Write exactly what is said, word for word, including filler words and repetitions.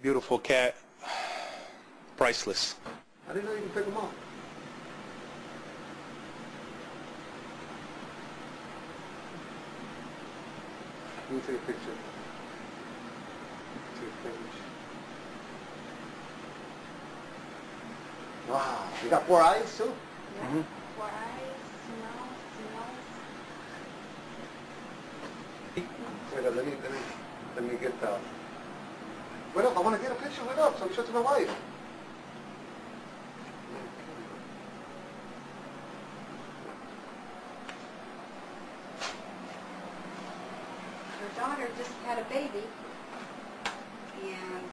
Beautiful cat. Priceless. I didn't know you could pick them up. Let me take a picture. Take a picture. Wow, you got four eyes too? Yeah. Mhm. Four eyes, smells, smells. Wait, let me, let me, let me get the... Wait up, I want to get a picture. Wait up, so I can show it to my wife. Her daughter just had a baby, and